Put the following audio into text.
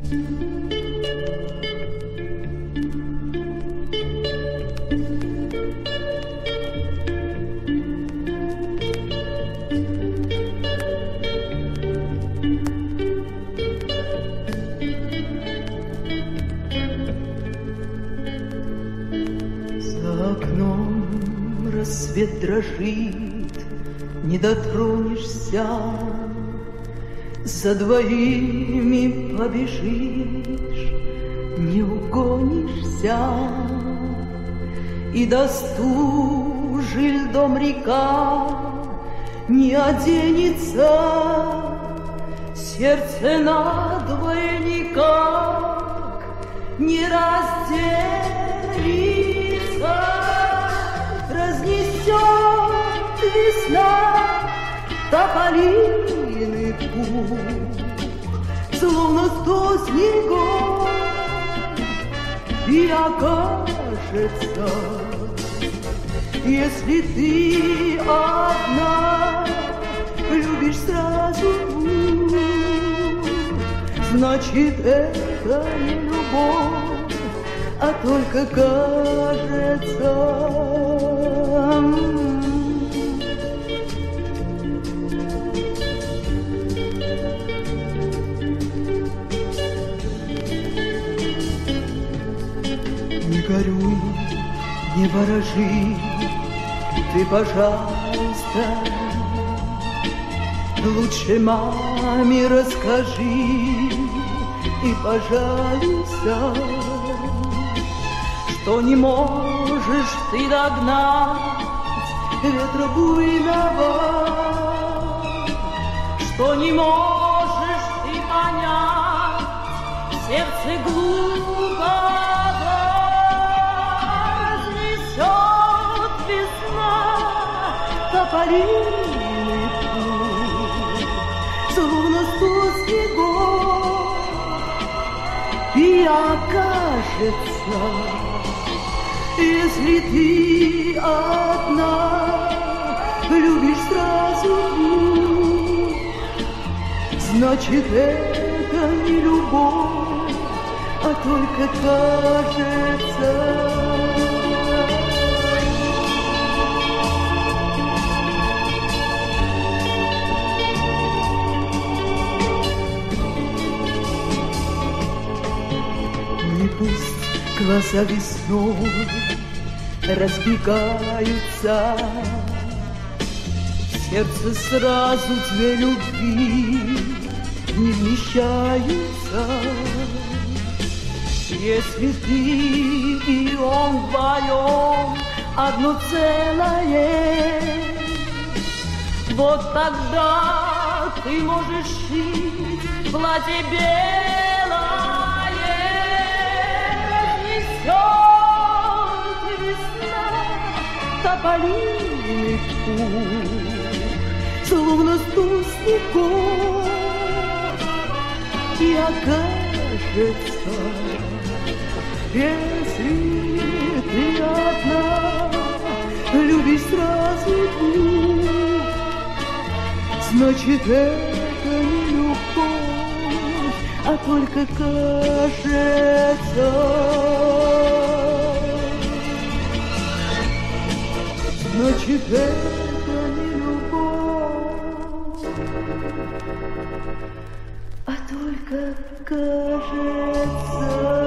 За окном рассвет дрожит, не дотронешься, за двоими побежишь, не угонишься, и до стужи льдом река не оденется, сердце надвое никак не разделится, разнесет весна тополиный пух, словно 100 снегов, и окажется, если ты одна любишь сразу двух, значит, это не любовь, а только кажется. Не горюй, не ворожи, ты, пожалуйста, лучше маме расскажи, и, пожалуйста, что не можешь ты догнать ветра буйного, что не можешь ты понять сердце глупого. Разнесет весна тополиный пух, словно 100 снегов, и окажется, если ты одна любишь сразу двух, значит, это не любовь, а только кажется. И пусть глаза весной разбегаются, в сердце сразу 2 любви не вмещаются. Если ты и он вдвоем одно целое, вот тогда ты можешь шить платье белое. Разнесет весна тополиный пух, словно 100 снегов, и окажется, если ты одна любишь сразу двух, значит, это не любовь, а только кажется. Значит, это не любовь, а только кажется.